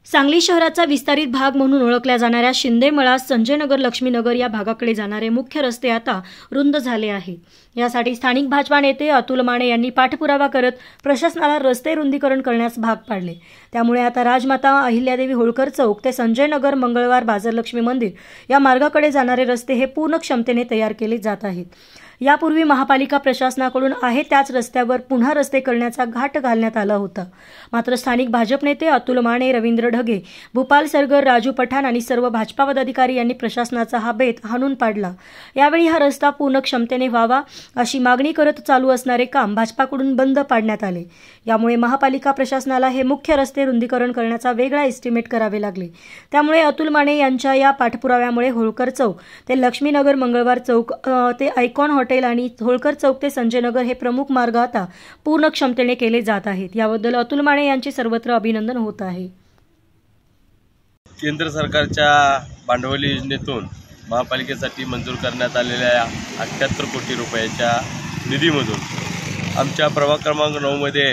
सांगली शहराचा विस्तारित भाग म्हणून ओळखल्या जाणाऱ्या शिंदेमळा, संजयनगर, लक्ष्मीनगर या भागाकडे जाणारे मुख्य रस्ते आता रुंद झाले आहे। यासाठी स्थानिक भाजपा नेते अतुल माने यांनी पाठपुरावा करत प्रशासनाला रस्ते रुंदीकरण करण्यास भाग पाडले। त्यामुळे आता राजमाता अहिल्यादेवी होळकर चौक ते संजयनगर, मंगळवार बाजार, लक्ष्मी मंदिर या मार्गाकडे जाणारे रस्ते हे पूर्ण क्षमतेने तयार केले जात आहेत। यापूर्वी महापालिका प्रशासनाकडून आहे त्याच रस्त्यावर पुन्हा रस्ते करण्याचा घाट घालण्यात आला होता। मात्र स्थानिक भाजप नेते अतुल माने, रवींद्र ढगे, भूपाल सरगर, राजू पठाण आणि सर्व भाजपा पदाधिकारी यांनी प्रशासनाचा हा बेत हाणून पाडला। यावेळी हा रस्ता पूर्ण क्षमतेने व्हावा अशी मागणी करत चालू असणारे काम भाजपाकडून बंद पाडण्यात आले। यामुळे महापालिका प्रशासनाला हे मुख्य रस्ते रुंदीकरण करण्याचा वेगळा एस्टिमेट करावे लागले। त्यामुळे अतुल माने यांच्या या पाठपुराव्यामुळे होळकर चौक ते लक्ष्मीनगर, मंगळवार चौक ते आयकॉन हॉटेल आणि होळकर चौक ते संजयनगर हे प्रमुख मार्ग आता पूर्ण क्षमतेने केले जात आहेत। याबद्दल अतुल माने यांचे सर्वत्र अभिनंदन होत आहे। केंद्र सरकारच्या भांडवली योजनेतून महापालिकेसाठी मंजूर करण्यात आलेल्या 78 कोटी रुपयाच्या निधीमधून आमच्या प्रभाग क्रमांक 9 मध्ये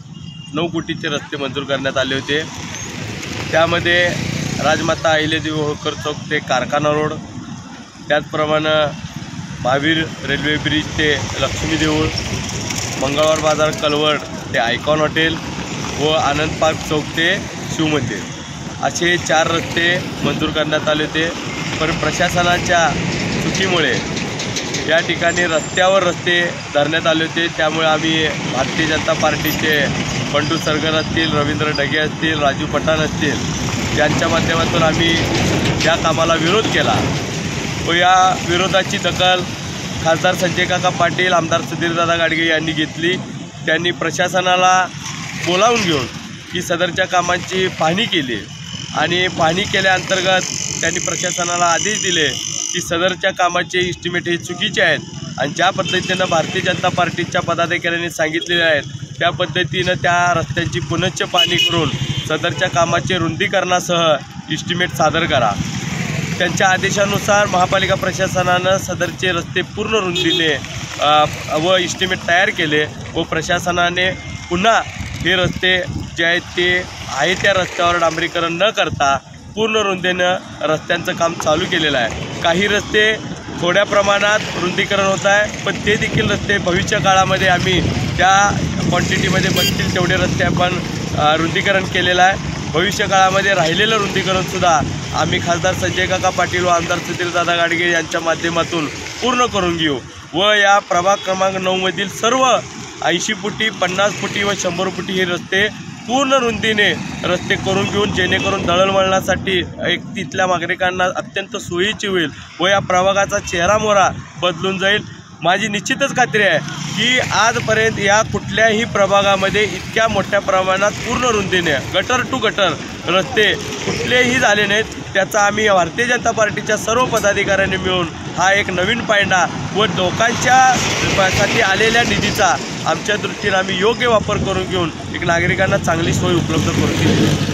9 कोटीचे रस्ते मंजूर करण्यात आले होते। त्यामध्ये राजमाता अहिल्यादेवी होळकर चौक ते कारखाना रोड, त्याचप्रमाणे महावीर रेल्वे ब्रिज ते लक्ष्मी देऊळ, मंगळवार बाजार कलवड ते आयकॉन हॉटेल व आनंद पार्क चौक ते शिवमंदिर असे 4 रस्ते मंजूर करण्यात आले होते। पण प्रशासनाच्या चुकीमुळे या ठिकाणी रस्त्यावर रस्ते धरण्यात आले होते। त्यामुळे आम्ही भारतीय जनता पार्टीचे बंडू सरगर असतील, रवींद्र ढगे असतील, राजू पठाण असतील यांच्या माध्यमातून आम्ही या कामाला विरोध केला व या विरोधाची दखल खासदार संजय काका पाटील, आमदार सुधीरदादा गाडगे यांनी घेतली। त्यांनी प्रशासनाला बोलावून घेऊन की सदरच्या कामांची पाहणी केली आणि पाहणी केल्याअंतर्गत त्यांनी प्रशासनाला आदेश दिले की सदरच्या कामाचे इस्टिमेट हे चुकीचे आहेत आणि ज्या पद्धतीनं भारतीय जनता पार्टीच्या पदाधिकाऱ्यांनी सांगितलेले आहेत त्या पद्धतीनं त्या रस्त्यांची पुनश्च पाहणी करून सदरच्या कामाचे रुंदीकरणासह इस्टिमेट सादर करा। त्यांच्या आदेशानुसार महापालिका प्रशासनानं सदरचे रस्ते पूर्ण रुंदीने व इस्टिमेट तयार केले व प्रशासनाने पुन्हा हे रस्ते जे आहेत ते आहे त्या रस्त्यावर डांबरीकरण न करता पूर्ण रुंदीनं रस्त्यांचं काम चालू केलेलं आहे। काही रस्ते थोड्या प्रमाणात रुंदीकरण होत आहे, पण ते देखील रस्ते भविष्य काळामध्ये आम्ही त्या क्वांटिटीमध्ये बसतील तेवढे रस्ते आपण रुंदीकरण केलेलं आहे। भविष्य काळामध्ये राहिलेलं रुंदीकरणसुद्धा आम्ही खासदार संजय काका पाटील व आमदार सुधीरदादा गाडगे यांच्या माध्यमातून पूर्ण करून घेऊ व या प्रभाग क्रमांक 9 मधील सर्व 80 फुटी, 50 फुटी व 100 फुटी हे रस्ते पूर्ण रुंदीने रस्ते करून घेऊन जेणेकरून दळणवळणासाठी एक तिथल्या नागरिकांना अत्यंत सोयीची होईल व या प्रभागाचा चेहरामोहरा बदलून जाईल। माझी निश्चितच खात्री आहे की आजपर्यंत या कुठल्याही प्रभागामध्ये इतक्या मोठ्या प्रमाणात पूर्ण रुंदीने गटर टू गटर रस्ते कुठलेही झाले नाहीत। त्याचा आम्ही भारतीय जनता पार्टीच्या सर्व पदाधिकाऱ्यांनी मिळून हा एक नवीन पायंडा व लोकांच्यासाठी आलेल्या निधीचा आमच्या दृष्टीने आम्ही योग्य वापर करून घेऊन एक नागरिकांना चांगली सोय उपलब्ध करून दिली।